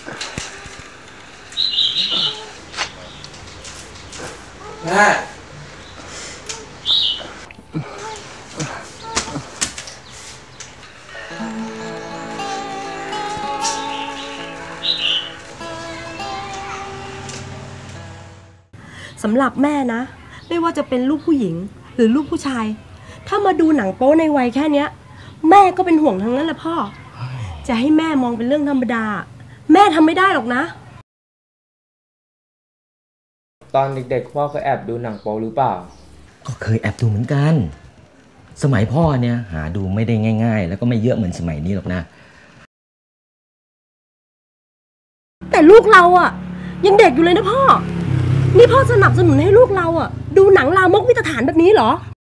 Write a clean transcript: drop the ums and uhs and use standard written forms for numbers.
แม่สำหรับแม่นะไม่ว่าจะเป็นลูกผู้หญิงหรือลูกผู้ชายถ้ามาดูหนังโป๊ในวัยแค่เนี้ยแม่ก็เป็นห่วงทั้งนั้นแหละพ่อจะให้แม่มองเป็นเรื่องธรรมดาแม่ทำไม่ได้หรอกนะตอนเด็กๆพ่อเคยแอบดูหนังโป๊หรือเปล่าก็เคยแอบดูเหมือนกันสมัยพ่อเนี่ยหาดูไม่ได้ง่ายๆแล้วก็ไม่เยอะเหมือนสมัยนี้หรอกนะแต่ลูกเราอ่ะยังเด็กอยู่เลยนะพ่อนี่พ่อสนับสนุนให้ลูกเราอ่ะดูหนังลามกมิตรฐานแบบนี้เหรอ